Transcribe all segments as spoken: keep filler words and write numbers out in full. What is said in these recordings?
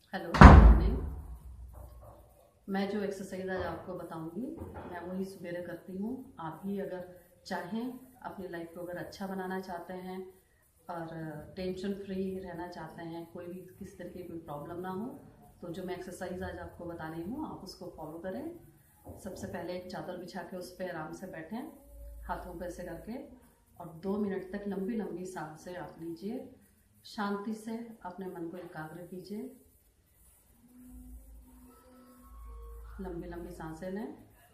Hello, good morning. मैं जो exercise आज आपको बताऊंगी मैं वही सवेरे करती हूँ। आप भी अगर चाहें, अपनी लाइफ को अगर अच्छा बनाना चाहते हैं और टेंशन फ्री रहना चाहते हैं, कोई भी किसी तरह की कोई प्रॉब्लम ना हो, तो जो मैं एक्सरसाइज आज आपको बता रही हूँ आप उसको फॉलो करें। सबसे पहले एक चादर बिछा के उस पर आराम से बैठें, हाथों पे ऐसे करके, और दो मिनट तक लंबी लंबी सांसें आप लीजिए। शांति से अपने मन को एकाग्र कीजिए। लंबी लंबी सांसें लें।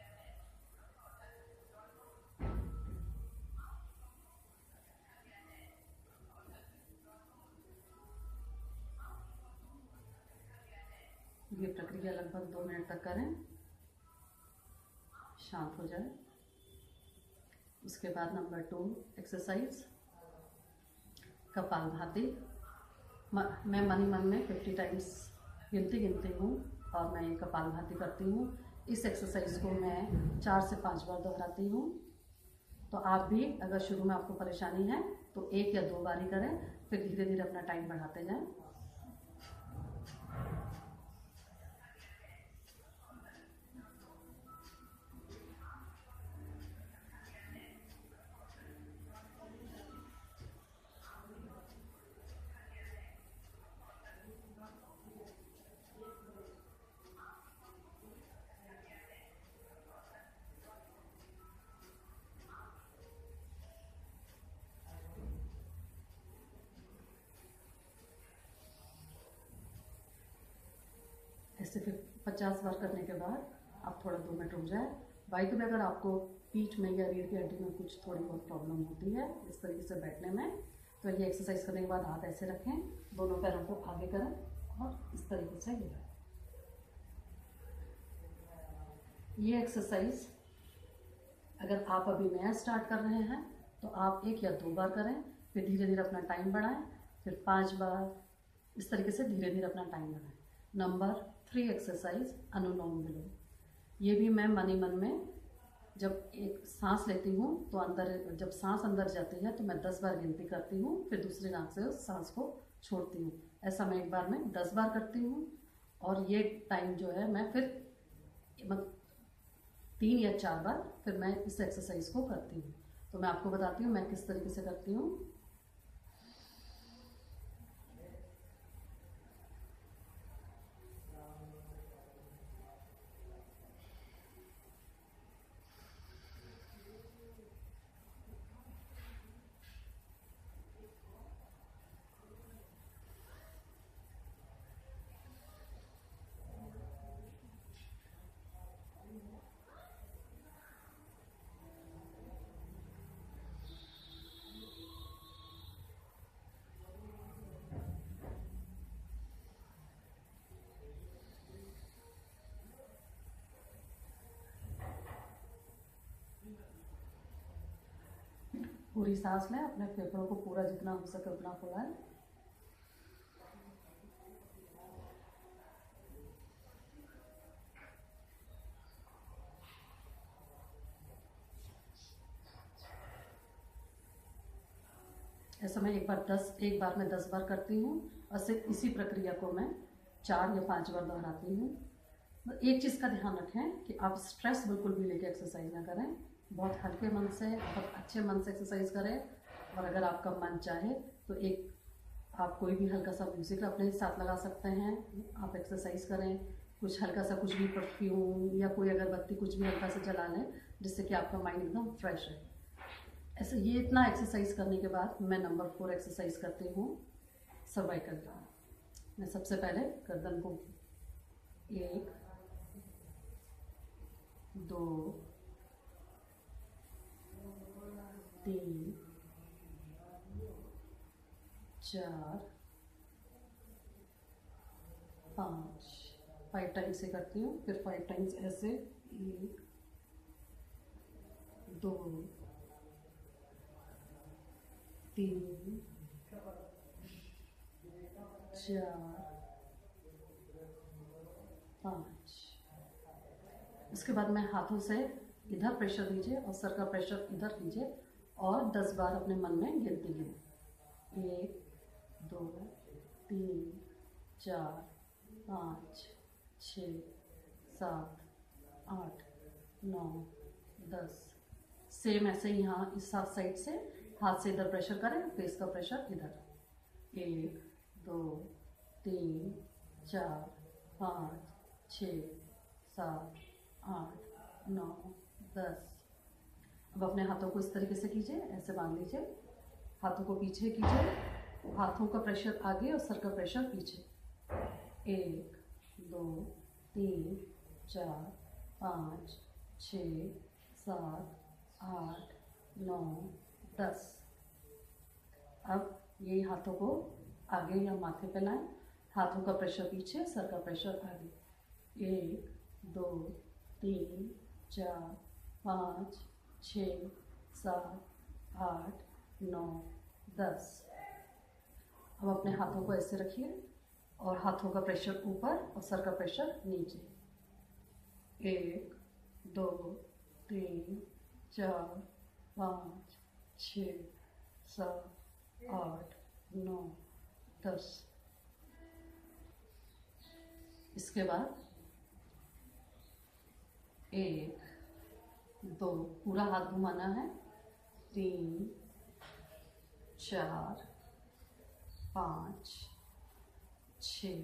ये प्रक्रिया लगभग दो मिनट तक करें, शांत हो जाए। उसके बाद नंबर टू एक्सरसाइज कपालभाति। मैं मन ही मन में फिफ्टी टाइम्स गिनती गिनती हूँ और मैं ये कपालभाति करती हूँ। इस एक्सरसाइज को मैं चार से पाँच बार दोहराती हूँ। तो आप भी अगर शुरू में आपको परेशानी है तो एक या दो बार ही करें, फिर धीरे धीरे अपना टाइम बढ़ाते जाएं। ऐसे फिर पचास बार करने के बाद आप थोड़ा दो मिनट रुक जाए। बाइक में अगर आपको पीठ में या रीढ़ की हड्डी में कुछ थोड़ी बहुत प्रॉब्लम होती है इस तरीके से बैठने में, तो ये एक्सरसाइज करने के बाद हाथ ऐसे रखें, दोनों पैरों को आगे करें और इस तरीके से गिराएं। ये एक्सरसाइज अगर आप अभी नया स्टार्ट कर रहे हैं तो आप एक या दो बार करें, फिर धीरे धीरे अपना टाइम बढ़ाएं, फिर पाँच बार, इस तरीके से धीरे धीरे अपना टाइम बढ़ाएं। Number three exercise Anulom Vilom. ये भी मैं मन ही मन में जब एक सांस लेती हूँ तो अंदर, जब सांस अंदर जाती है तो मैं दस बार गिनती करती हूँ, फिर दूसरी नाक से उस सांस को छोड़ती हूँ। ऐसा मैं एक बार में दस बार करती हूँ और ये टाइम जो है मैं फिर मतलब तीन या चार बार फिर मैं इस एक्सरसाइज को करती हूँ। तो मैं आपको बताती हूँ मैं किस तरीके से करती हूँ। पूरी सांस लें, अपने फेफड़ों को पूरा जितना हो सके उतना फुलाएं। ऐसा मैं एक बार दस एक बार में दस बार करती हूँ और सिर्फ इसी प्रक्रिया को मैं चार या पांच बार दोहराती हूँ। एक चीज़ का ध्यान रखें कि आप स्ट्रेस बिल्कुल भी लेके एक्सरसाइज ना करें, बहुत हल्के मन से, बहुत अच्छे मन से एक्सरसाइज करें। और अगर आपका मन चाहे तो एक आप कोई भी हल्का सा म्यूज़िक अपने साथ लगा सकते हैं, आप एक्सरसाइज करें। कुछ हल्का सा, कुछ भी परफ्यूम या कोई अगरबत्ती कुछ भी हल्का सा जला लें, जिससे कि आपका माइंड एकदम फ्रेश है। ऐसे ये इतना एक्सरसाइज करने के बाद मैं नंबर फोर एक्सरसाइज करती हूँ सर्वाइकल का। मैं सबसे पहले गर्दन को एक, दो, तीन, चार, पाँच, फाइव टाइम्स से करती हूँ। फिर फाइव टाइम्स ऐसे, एक, दो, तीन, चार, पाँच। उसके बाद मैं हाथों से इधर प्रेशर दीजिए और सर का प्रेशर इधर कीजिए और दस बार अपने मन में गिनती गिने। एक, दो, तीन, चार, पाँच, छः, सात, आठ, नौ, दस। सेम ऐसे ही यहाँ इस साइड से हाथ से इधर प्रेशर करें, फेस का प्रेशर इधर। एक, दो, तीन, चार, पाँच, छः, सात, आठ, नौ, दस। अब अपने हाथों को इस तरीके से कीजिए, ऐसे बांध लीजिए, हाथों को पीछे कीजिए, हाथों का प्रेशर आगे और सर का प्रेशर पीछे। एक, दो, तीन, चार, पाँच, छः, सात, आठ, नौ, दस। अब ये हाथों को आगे या माथे पे लाएं, हाथों का प्रेशर पीछे, सर का प्रेशर आगे। एक, दो, तीन, चार, पाँच, छः, सात, आठ, नौ, दस। अब अपने हाथों को ऐसे रखिए और हाथों का प्रेशर ऊपर और सर का प्रेशर नीचे। एक, दो, तीन, चार, पाँच, छः, सात, आठ, नौ, दस। इसके बाद एक, दो, पूरा हाथ घुमाना है, तीन, चार, पाँच, छः,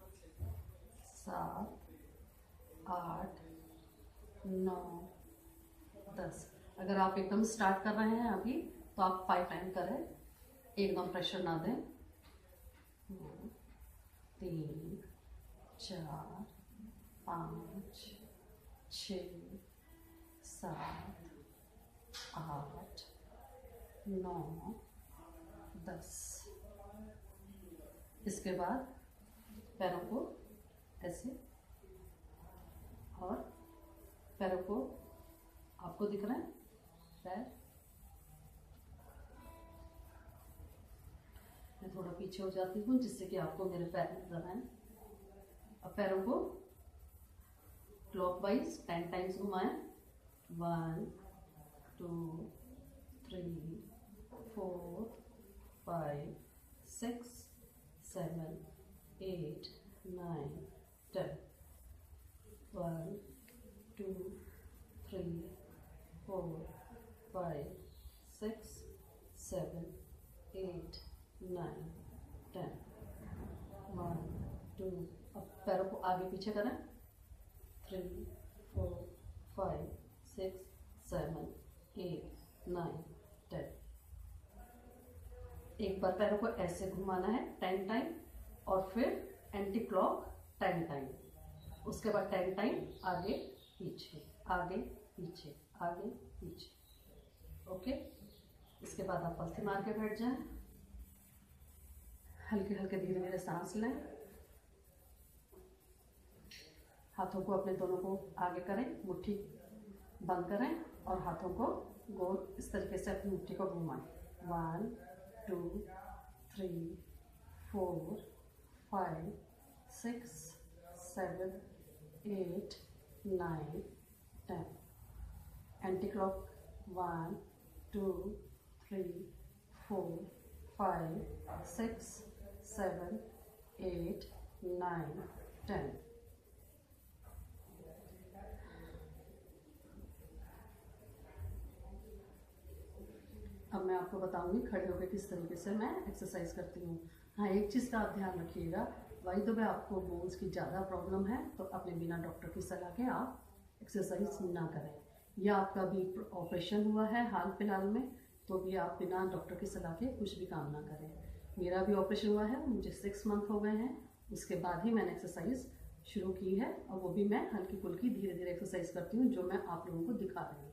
सात, आठ, नौ, दस। अगर आप एकदम स्टार्ट कर रहे हैं अभी तो आप फाइव टाइम करें, एकदम प्रेशर ना दें। दो, तीन, चार, पाँच, छः, सात, आठ, नौ, दस। इसके बाद पैरों को ऐसे, और पैरों को आपको दिख रहा है पैर, मैं थोड़ा पीछे हो जाती हूँ जिससे कि आपको मेरे पैर नजर आए। अब पैरों को क्लॉकवाइज टेन टाइम्स घुमाएं। One, two, three, four, five, six, seven, eight, nine, ten. One, two, three, four, five, six, seven, eight, nine, ten. One, two, अब पैरों को आगे पीछे करें। Three, four, five, six, seven, eight, nine, ten. एक बार पैरों को ऐसे घुमाना है टेन टाइम, और फिर एंटी क्लॉक टेन टाइम। उसके बाद टेन टाइम आगे पीछे, आगे पीछे, आगे पीछे। ओके, इसके बाद आप पलथी मार के बैठ जाएं। हल्के हल्के धीरे धीरे सांस लें। हाथों को अपने दोनों को आगे करें, मुट्ठी बंद करें और हाथों को गोल इस तरीके से अपनी मुट्ठी को घुमाएं। One, two, three, four, five, six, seven, eight, nine, ten. Anti clock one, two, three, four, five, six, seven, eight, nine, ten. अब मैं आपको बताऊंगी खड़े होकर किस तरीके से मैं एक्सरसाइज करती हूँ। हाँ, एक चीज़ का आप ध्यान रखिएगा, वही तो मैं आपको बोन्स की ज़्यादा प्रॉब्लम है तो अपने बिना डॉक्टर की सलाह के आप एक्सरसाइज ना करें, या आपका भी ऑपरेशन हुआ है हाल फिलहाल में तो भी आप बिना डॉक्टर की सलाह के कुछ भी काम ना करें। मेरा भी ऑपरेशन हुआ है, मुझे सिक्स मंथ हो गए हैं, उसके बाद ही मैंने एक्सरसाइज शुरू की है, और वो भी मैं हल्की फुल्की धीरे धीरे एक्सरसाइज करती हूँ जो मैं आप लोगों को दिखा रही हूँ।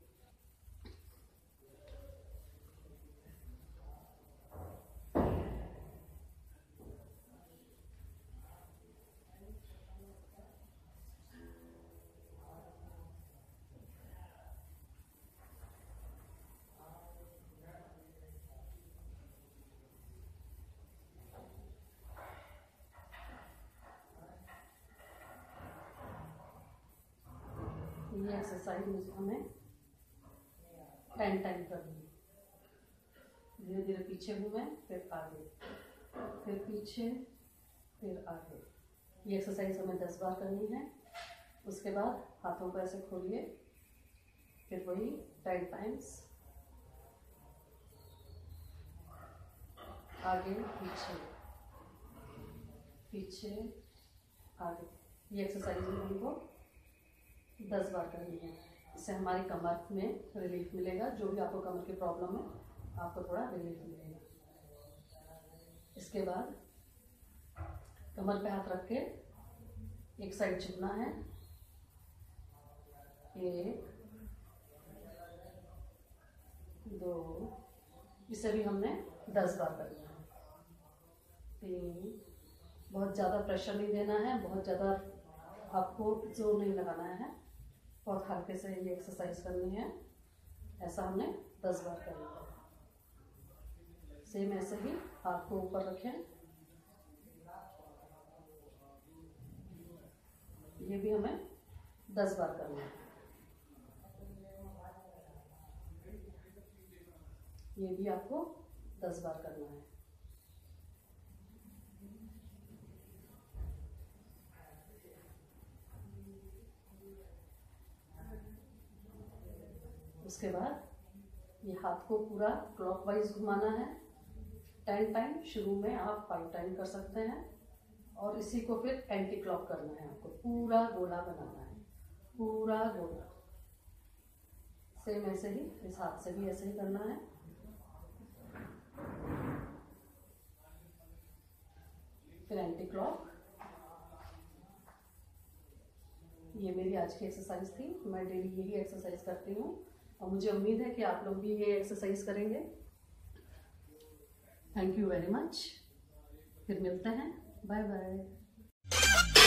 ये एक्सरसाइज मुझे हमें टेन टाइम करनी है। धीरे धीरे पीछे घूमें, फिर आगे, फिर पीछे, फिर आगे, ये एक्सरसाइज हमें दस बार करनी है। उसके बाद हाथों को ऐसे खोलिए, फिर वही टेन टाइम्स, आगे पीछे पीछे आगे। ये एक्सरसाइज में हमको दस बार करनी है। इससे हमारी कमर में रिलीफ मिलेगा। जो भी आपको कमर की प्रॉब्लम है, आपको थोड़ा रिलीफ मिलेगा। इसके बाद कमर पे हाथ रख के एक साइड झुकना है। एक, दो, इसे भी हमने दस बार करना है। तीन, बहुत ज़्यादा प्रेशर नहीं देना है, बहुत ज़्यादा आपको जोर नहीं लगाना है, बहुत हल्के से ये एक्सरसाइज करनी है। ऐसा हमने दस बार करना है। सेम ऐसे ही हाथ को ऊपर रखें। ये भी हमें दस बार करना है। ये भी आपको दस बार करना है। उसके बाद ये हाथ को पूरा क्लॉकवाइज घुमाना है टेन टाइम। शुरू में आप फाइव टाइम कर सकते हैं और इसी को फिर एंटी क्लॉक करना है। आपको पूरा गोला बनाना है, पूरा गोला। सेम ऐसे ही इस हाथ से भी ऐसे ही करना है। फिर एंटी क्लॉक। ये मेरी आज की एक्सरसाइज थी। मैं डेली यही एक्सरसाइज करती हूँ और मुझे उम्मीद है कि आप लोग भी ये एक्सरसाइज करेंगे। Thank you very much. फिर मिलते हैं। Bye bye.